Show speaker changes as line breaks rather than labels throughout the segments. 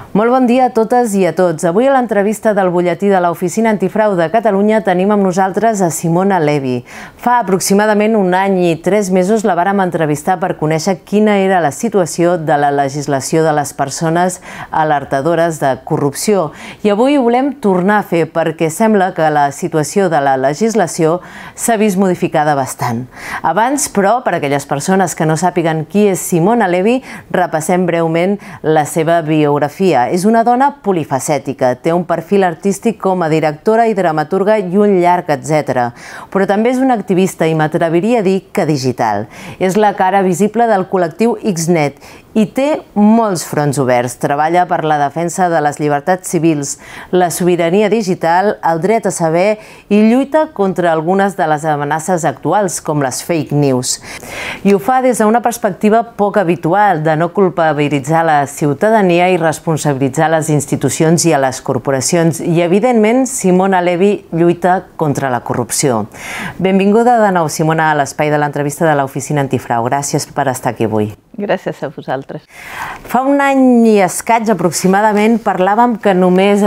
Molt bon dia a totes i a tots. Avui a l'entrevista del butlletí de l'Oficina Antifrau de Catalunya tenim amb nosaltres a Simona Levi. Fa aproximadament un any i 3 mesos la vàrem entrevistar per conèixer quina era la situació de la legislació de les persones alertadores de corrupció. I avui ho volem tornar a fer perquè sembla que la situació de la legislació s'ha vist modificada bastant. Abans, però, per a aquelles persones que no sàpiguen qui és Simona Levi, repassem breument la seva biografia. És una dona polifacètica, té un perfil artístic com a directora i dramaturga i un llarg etcètera. Però també és una activista i m'atreviria a dir que digital. És la cara visible del col·lectiu Xnet i té molts fronts oberts. Treballa per la defensa de les llibertats civils, la sobirania digital, el dret a saber i lluita contra algunes de les amenaces actuals, com les fake news. I ho fa des d'una perspectiva poc habitual, de no culpabilitzar la ciutadania i responsabilitzar les institucions i a les corporacions. I, evidentment, Simona Levi lluita contra la corrupció. Benvinguda de nou, Simona, a l'espai de l'entrevista de l'Oficina Antifrau. Gràcies per estar aquí avui.
Gràcies a vosaltres.
Fa un any i escaig aproximadament parlàvem que només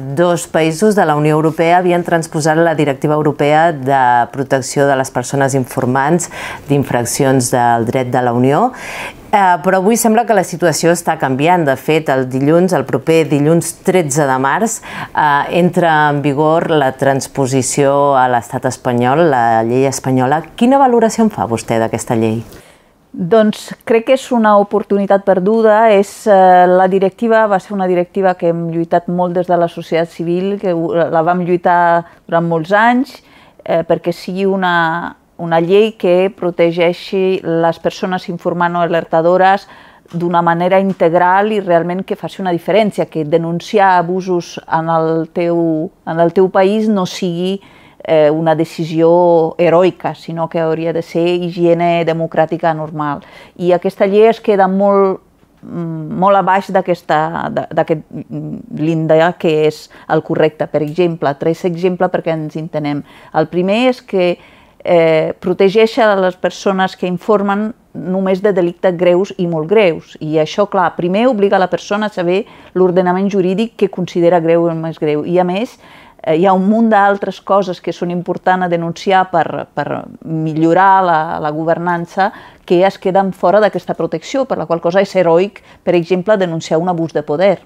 2 països de la Unió Europea havien transposat la Directiva Europea de Protecció de les Persones Informants d'infraccions del dret de la Unió. Però avui sembla que la situació està canviant. De fet, el proper dilluns 13 de març, entra en vigor la transposició a l'estat espanyol, la llei espanyola. Quina valoració en fa vostè d'aquesta llei?
Doncs crec que és una oportunitat perduda. La directiva va ser una directiva que hem lluitat molt des de la societat civil, que la vam lluitar durant molts anys perquè sigui una llei que protegeixi les persones informant o alertadores d'una manera integral i realment que faci una diferència, que denunciar abusos en el teu país no sigui una decisió heroica, sinó que hauria de ser higiene democràtica normal. I aquesta llei es queda molt a baix d'aquest llindar que és el correcte. Per exemple, 3 exemples perquè ens entenem. El primer és que protegeix a les persones que informen només de delictes greus i molt greus. I això, clar, primer obliga la persona a saber l'ordenament jurídic que considera greu o més greu. I a més, hi ha un munt d'altres coses que són importants a denunciar per millorar la governança que es queden fora d'aquesta protecció, per la qual cosa és heroic, per exemple, denunciar un abús de poder.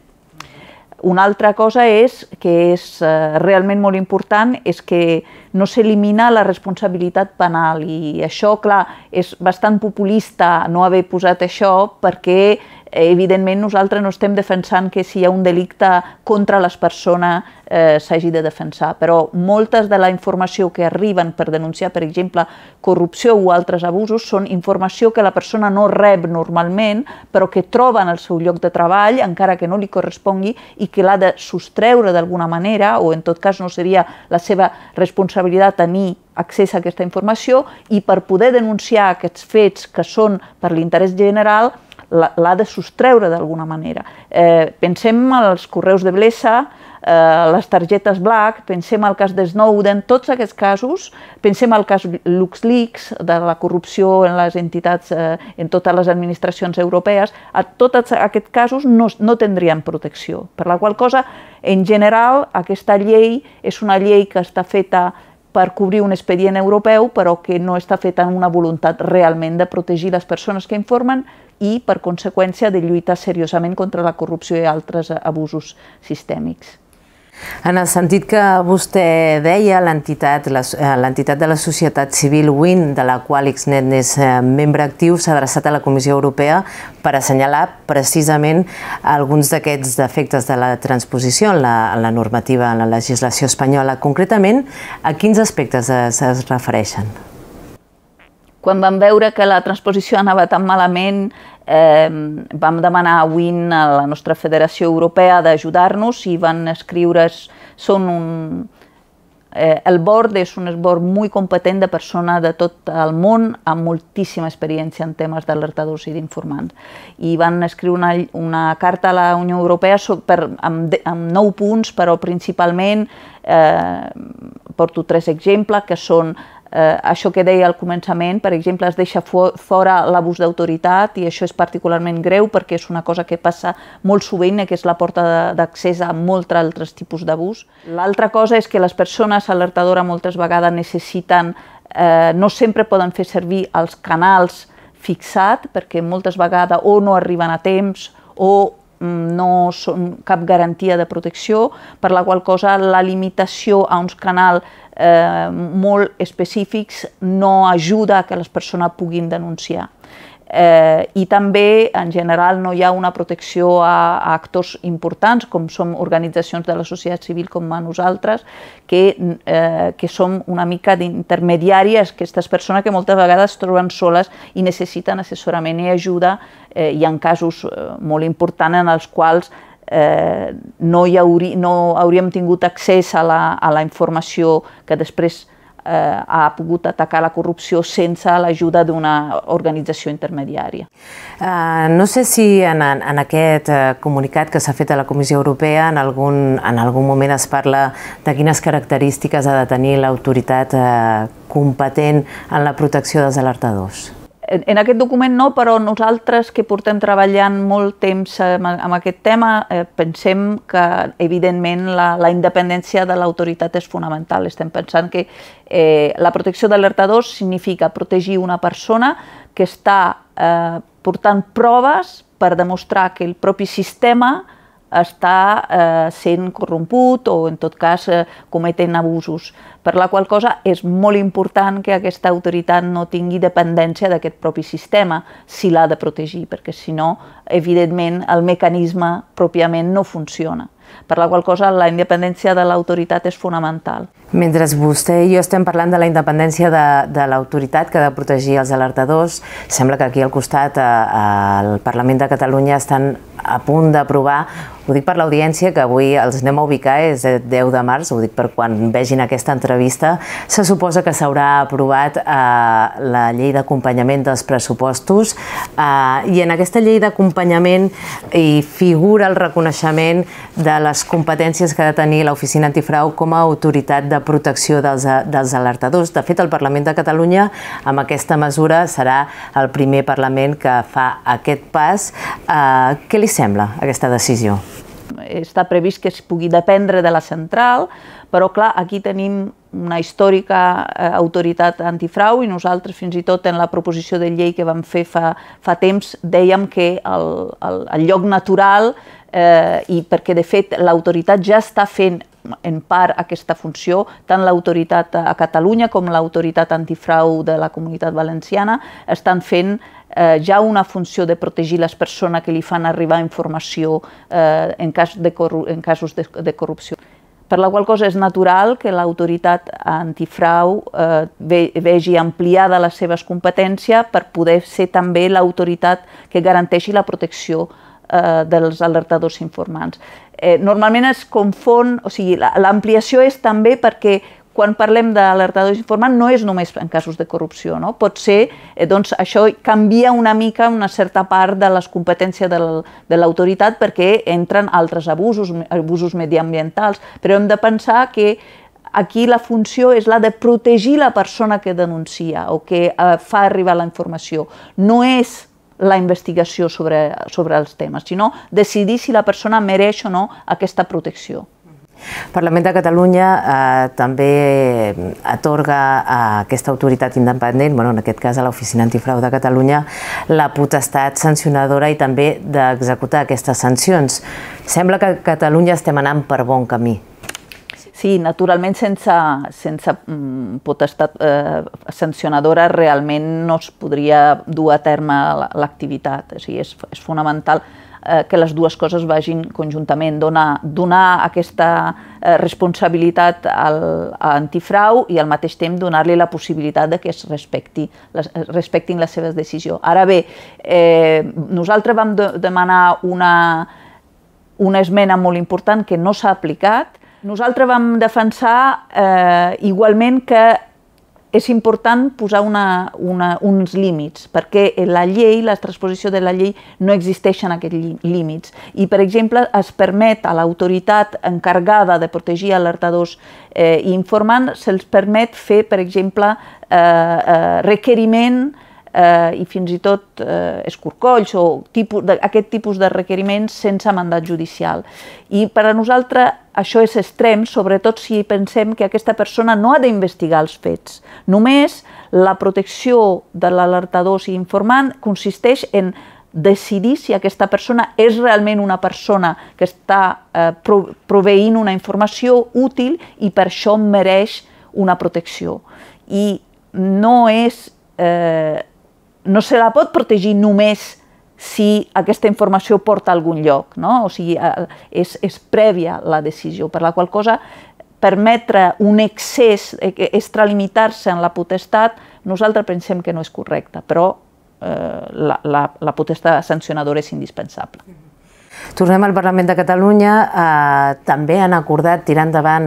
Una altra cosa que és realment molt important és que no s'elimina la responsabilitat penal i això, clar, és bastant populista no haver posat això perquè evidentment nosaltres no estem defensant que si hi ha un delicte contra les persones s'hagi de defensar, però moltes de la informació que arriben per denunciar, per exemple, corrupció o altres abusos, són informació que la persona no rep normalment, però que troba en el seu lloc de treball, encara que no li correspongui, i que l'ha de sostreure d'alguna manera, o en tot cas no seria la seva responsabilitat tenir accés a aquesta informació, i per poder denunciar aquests fets que són per l'interès general, l'ha de sostreure d'alguna manera. Pensem als correus de Blesa, les targetes Black, pensem al cas de Snowden, tots aquests casos, pensem al cas LuxLeaks, de la corrupció en les entitats, en totes les administracions europees, a tots aquests casos no tindrien protecció. Per la qual cosa, en general, aquesta llei és una llei que està feta per cobrir un expedient europeu, però que no està feta amb una voluntat realment de protegir les persones que informen i, per conseqüència, de lluitar seriosament contra la corrupció i altres abusos sistèmics.
En el sentit que vostè deia, l'entitat de la societat civil WIN, de la qual Xnet és membre actiu, s'ha adreçat a la Comissió Europea per assenyalar precisament alguns d'aquests defectes de la transposició en la normativa, en la legislació espanyola. Concretament, a quins aspectes es refereixen?
Quan vam veure que la transposició anava tan malament, vam demanar a WIN, a la nostra Federació Europea, d'ajudar-nos i van escriure's. El board és un board molt competent de persones de tot el món amb moltíssima experiència en temes d'alertadors i d'informants. I van escriure una carta a la Unió Europea amb 9 punts, però principalment porto 3 exemples, que són Això que deia al començament, per exemple, es deixa fora l'abús d'autoritat i això és particularment greu perquè és una cosa que passa molt sovint i que és la porta d'accés a molts altres tipus d'abús. L'altra cosa és que les persones alertadores moltes vegades necessiten, no sempre poden fer servir els canals fixats perquè moltes vegades o no arriben a temps o no són cap garantia de protecció, per la qual cosa la limitació a uns canals molt específics no ajuda a que les persones puguin denunciar. I també, en general, no hi ha una protecció a actors importants, com som organitzacions de la societat civil com a nosaltres, que som una mica d'intermediàries, aquestes persones que moltes vegades es troben soles i necessiten assessorament i ajuda, i en casos molt importants en els quals no hauríem tingut accés a la informació que després ha pogut atacar la corrupció sense l'ajuda d'una organització intermediària.
No sé si en aquest comunicat que s'ha fet a la Comissió Europea en algun moment es parla de quines característiques ha de tenir l'autoritat competent en la protecció dels alertadors.
En aquest document no, però nosaltres que portem treballant molt temps amb aquest tema pensem que evidentment la independència de l'autoritat és fonamental. Estem pensant que la protecció d'alertadors significa protegir una persona que està portant proves per demostrar que el propi sistema està sent corromput o, en tot cas, cometent abusos. Per la qual cosa és molt important que aquesta autoritat no tingui dependència d'aquest propi sistema si l'ha de protegir, perquè si no, evidentment, el mecanisme pròpiament no funciona. Per la qual cosa la independència de l'autoritat és fonamental.
Mentre vostè i jo estem parlant de la independència de l'autoritat que ha de protegir els alertadors, sembla que aquí al costat, al Parlament de Catalunya, estan a punt d'aprovar, ho dic per l'audiència, que avui els anem a ubicar, és 10 de març, ho dic per quan vegin aquesta entrevista, se suposa que s'haurà aprovat la llei d'acompanyament dels pressupostos i en aquesta llei d'acompanyament hi figura el reconeixement de les competències que ha de tenir l'Oficina Antifrau com a autoritat de protecció dels alertadors. De fet, el Parlament de Catalunya, amb aquesta mesura, serà el primer Parlament que fa aquest pas. Què li sembla aquesta decisió?
Està previst que es pugui dependre de la central, però clar, aquí tenim una històrica autoritat antifrau i nosaltres fins i tot en la proposició de llei que vam fer fa temps dèiem que el lloc natural i perquè de fet l'autoritat ja està fent en part aquesta funció, tant l'autoritat a Catalunya com l'autoritat antifrau de la Comunitat Valenciana estan fent ja una funció de protegir les persones que li fan arribar informació en casos de corrupció. Per la qual cosa és natural que l'autoritat antifrau vegi ampliada les seves competències per poder ser també l'autoritat que garanteixi la protecció dels alertadors informants. Normalment es confon, o sigui, l'ampliació és també perquè quan parlem d'alertadors informants no és només en casos de corrupció, no? Pot ser, doncs això canvia una mica una certa part de les competències de l'autoritat perquè entren altres abusos mediambientals, però hem de pensar que aquí la funció és la de protegir la persona que denuncia o que fa arribar la informació. No és la investigació sobre els temes, sinó decidir si la persona mereix o no aquesta protecció.
El Parlament de Catalunya també atorga a aquesta autoritat independent, en aquest cas a l'Oficina Antifrau de Catalunya, la potestat sancionadora i també d'executar aquestes sancions. Sembla que a Catalunya estem anant per bon camí.
Sí, naturalment sense potestat sancionadora realment no es podria dur a terme l'activitat. És fonamental que les dues coses vagin conjuntament, donar aquesta responsabilitat a antifrau i al mateix temps donar-li la possibilitat que es respectin les seves decisions. Ara bé, nosaltres vam demanar una esmena molt important que no s'ha aplicat. Nosaltres vam defensar igualment que és important posar uns límits, perquè la llei, la transposició de la llei, no existeixen aquests límits. I, per exemple, es permet a l'autoritat encarregada de protegir alertadors i informants, se'ls permet fer, per exemple, requeriment i fins i tot escorcolls o aquest tipus de requeriments sense mandat judicial. I per a nosaltres això és extrem, sobretot si pensem que aquesta persona no ha d'investigar els fets. Només la protecció de l'alertador i informant consisteix en decidir si aquesta persona és realment una persona que està proveint una informació útil i per això mereix una protecció. I no se la pot protegir només si aquesta informació porta a algun lloc, no? O sigui, és prèvia la decisió, per la qual cosa permetre un excés, extralimitar-se en la potestat, nosaltres pensem que no és correcte, però la potestat sancionadora és indispensable.
Tornem al Parlament de Catalunya. També han acordat tirar endavant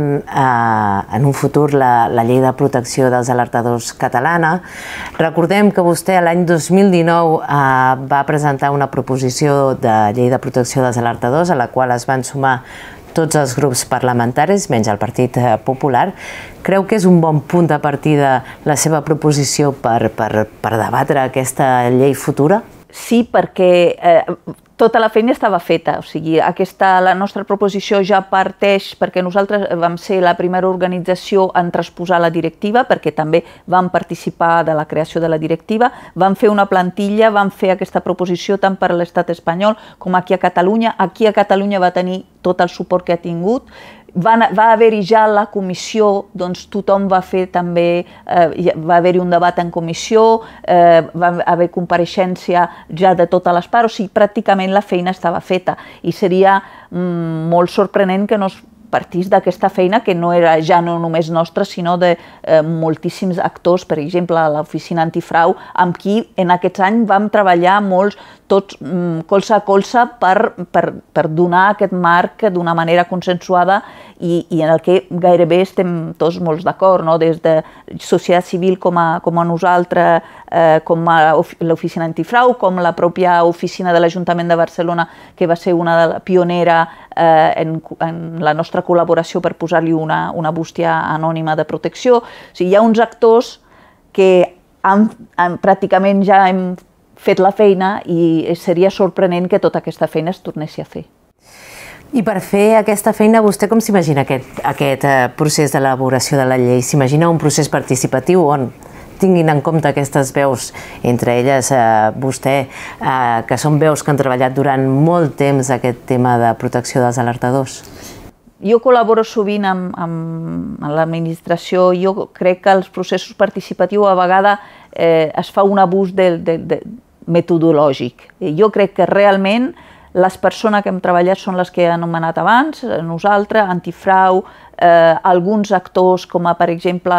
en un futur la llei de protecció dels alertadors catalana. Recordem que vostè l'any 2019 va presentar una proposició de llei de protecció dels alertadors a la qual es van sumar tots els grups parlamentaris, menys el Partit Popular. Creu que és un bon punt de partida la seva proposició per debatre aquesta llei futura?
Sí, perquè tota la feina estava feta, o sigui, la nostra proposició ja parteix perquè nosaltres vam ser la primera organització en transposar la directiva, perquè també vam participar de la creació de la directiva, vam fer una plantilla, vam fer aquesta proposició tant per a l'estat espanyol com aquí a Catalunya. Aquí a Catalunya va tenir tot el suport que ha tingut. Va haver-hi ja la comissió, doncs tothom va fer també, va haver-hi un debat en comissió, va haver compareixença ja de totes les parts, o sigui, pràcticament la feina estava feta i seria molt sorprenent que no es partís d'aquesta feina que no era ja no només nostra, sinó de moltíssims actors, per exemple, a l'Oficina Antifrau, amb qui en aquests anys vam treballar molts, tots colze a colze per donar aquest marc d'una manera consensuada i en el que gairebé estem tots molt d'acord, des de societat civil com a nosaltres, com a l'Oficina Antifrau, com la pròpia oficina de l'Ajuntament de Barcelona, que va ser una pionera en la nostra col·laboració per posar-li una bústia anònima de protecció. O sigui, hi ha uns actors que pràcticament ja hem fet la feina i seria sorprenent que tota aquesta feina es tornessi a fer.
I per fer aquesta feina, vostè com s'imagina aquest procés d'elaboració de la llei? S'imagina un procés participatiu on tinguin en compte aquestes veus, entre elles vostè, que són veus que han treballat durant molt temps aquest tema de protecció dels alertadors?
Jo col·laboro sovint amb l'administració. Jo crec que els processos participatius a vegades es fa un abús metodològic. Jo crec que realment les persones que hem treballat són les que he anomenat abans, nosaltres, Antifrau, alguns actors com per exemple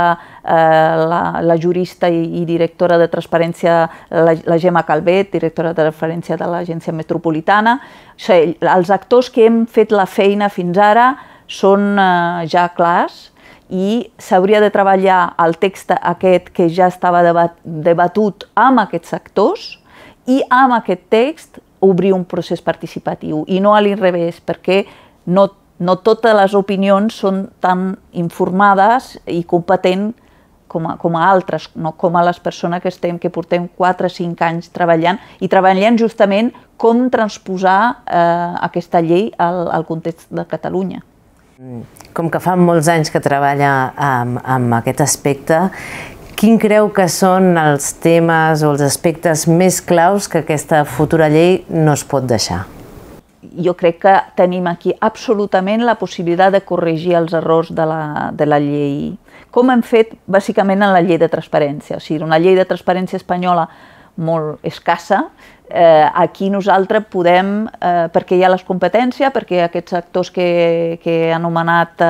la jurista i directora de transparència, la Gemma Calvet, directora de transparència de l'Agència Metropolitana. Els actors que hem fet la feina fins ara són ja clars i s'hauria de treballar el text aquest que ja estava debatut amb aquests actors i amb aquest text obrir un procés participatiu i no a l'inrevés, perquè no totes les opinions són tan informades i competents com a altres, com a les persones que portem 4 o 5 anys treballant justament com transposar aquesta llei al context de Catalunya.
Com que fa molts anys que treballa amb aquest aspecte, quin creu que són els temes o els aspectes més claus que aquesta futura llei no es pot deixar?
Jo crec que tenim aquí absolutament la possibilitat de corregir els errors de la llei, com hem fet bàsicament en la llei de transparència. O sigui, una llei de transparència espanyola molt escassa, aquí nosaltres podem, perquè hi ha les competències, perquè aquests actors que he anomenat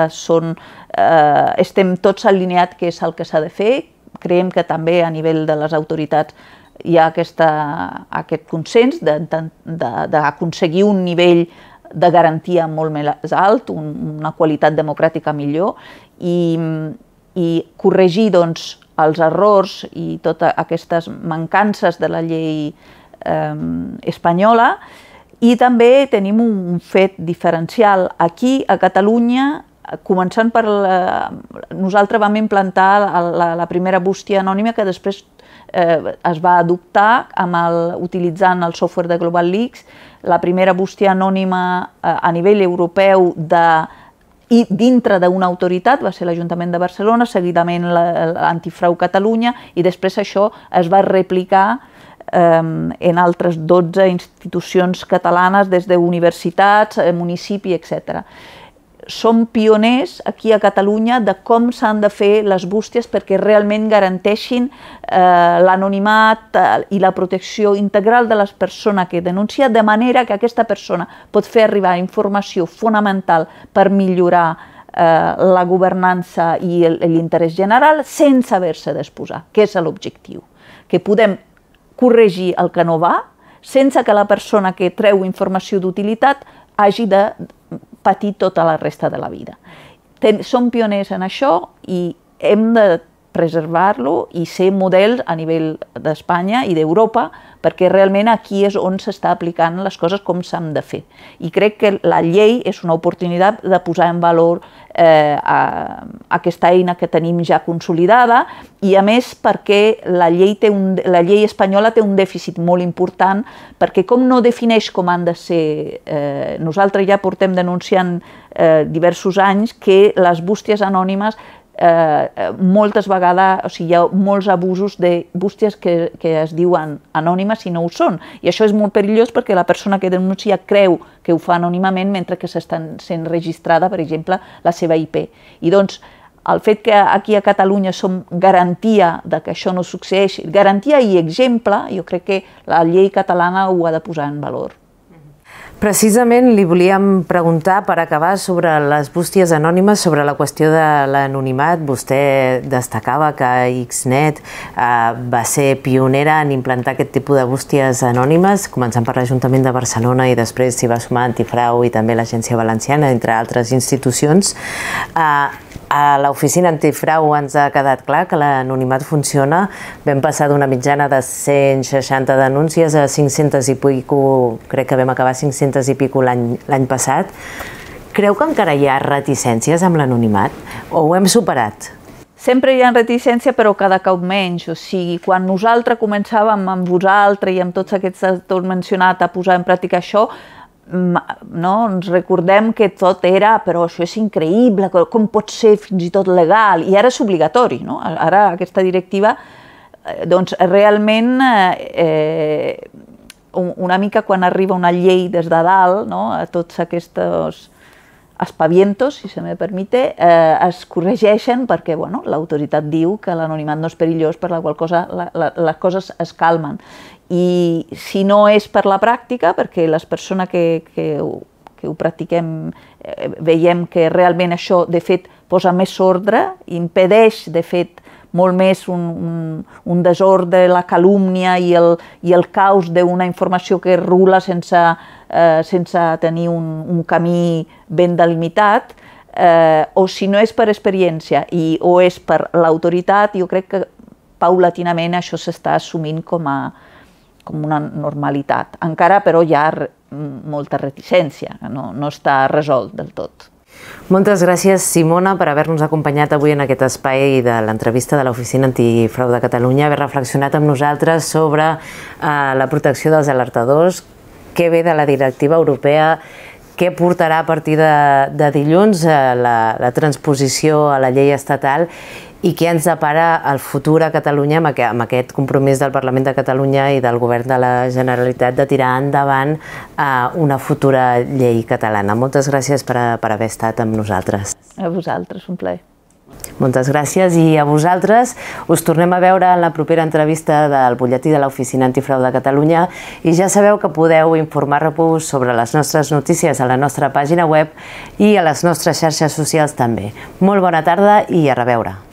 estem tots alineats que és el que s'ha de fer. Creiem que també a nivell de les autoritats hi ha aquest consens d'aconseguir un nivell de garantia molt més alt, una qualitat democràtica millor i corregir els errors i totes aquestes mancances de la llei espanyola. I també tenim un fet diferencial. Aquí, a Catalunya, començant per... Nosaltres vam implantar la primera bústia anònima que després es va adoptar utilitzant el software de Global Leaks. La primera bústia anònima a nivell europeu i dintre d'una autoritat va ser l'Ajuntament de Barcelona, seguidament l'Antifrau Catalunya, i després això es va replicar en altres 12 institucions catalanes, des d'universitats, municipi, etc. Som pioners aquí a Catalunya de com s'han de fer les bústies perquè realment garanteixin l'anonimat i la protecció integral de les persones que denuncia, de manera que aquesta persona pot fer arribar informació fonamental per millorar la governança i l'interès general sense haver-se d'exposar, que és l'objectiu. Que podem corregir el que no va, sense que la persona que treu informació d'utilitat hagi de patir tota la resta de la vida. Som pioners en això i hem de preservar-lo i ser models a nivell d'Espanya i d'Europa, perquè realment aquí és on s'està aplicant les coses com s'han de fer. I crec que la llei és una oportunitat de posar en valor aquesta eina que tenim ja consolidada i, a més, perquè la llei espanyola té un dèficit molt important, perquè com no defineix com han de ser... Nosaltres ja portem denunciant diversos anys que les bústies anònimes moltes vegades, o sigui, hi ha molts abusos de bústies que es diuen anònimes i no ho són. I això és molt perillós perquè la persona que denuncia creu que ho fa anònimament mentre que s'està sent registrada, per exemple, la seva IP. I doncs, el fet que aquí a Catalunya som garantia de que això no succeeix, garantia i exemple, jo crec que la llei catalana ho ha de posar en valor.
Precisament li volíem preguntar, per acabar, sobre les bústies anònimes, sobre la qüestió de l'anonimat. Vostè destacava que Xnet va ser pionera en implantar aquest tipus de bústies anònimes, començant per l'Ajuntament de Barcelona i després s'hi va sumar Antifrau i també l'Agència Valenciana, entre altres institucions. A l'Oficina Antifrau ens ha quedat clar que l'anonimat funciona. Vam passar d'una mitjana de 160 denúncies a 500 i pico, crec que vam acabar 500 i pico l'any passat. Creu que encara hi ha reticències amb l'anonimat o ho hem superat?
Sempre hi ha reticència, però cada cop menys. O sigui, quan nosaltres començàvem amb vosaltres i amb tots aquests tot mencionat a posar en pràctica això, ens recordem que tot era, però això és increïble, com pot ser fins i tot legal, i ara és obligatori, no? Ara aquesta directiva, doncs realment una mica quan arriba una llei des de dalt, a tots aquests aspavientos, si se me permite, es corregeixen perquè l'autoritat diu que l'anonimat no és perillós, per la qual cosa les coses es calmen. I si no és per la pràctica, perquè les persones que ho practiquem veiem que realment això, de fet, posa més ordre, impedeix, de fet, molt més un desordre, la calúmnia i el caos d'una informació que rula sense tenir un camí ben delimitat, o si no és per experiència o és per l'autoritat, jo crec que paulatinament això s'està assumint com una normalitat. Encara, però, hi ha molta reticència, no està resolt del tot.
Moltes gràcies, Simona, per haver-nos acompanyat avui en aquest espai de l'entrevista de l'Oficina Antifrau de Catalunya, haver reflexionat amb nosaltres sobre la protecció dels alertadors, què ve de la directiva europea, què portarà a partir de dilluns la transposició a la llei estatal i què ens depara el futur a Catalunya amb aquest compromís del Parlament de Catalunya i del Govern de la Generalitat de tirar endavant una futura llei catalana. Moltes gràcies per haver estat amb nosaltres.
A vosaltres, un plaer.
Moltes gràcies i a vosaltres. Us tornem a veure en la propera entrevista del butlletí de l'Oficina Antifrau de Catalunya i ja sabeu que podeu informar-vos sobre les nostres notícies a la nostra pàgina web i a les nostres xarxes socials també. Molt bona tarda i a reveure.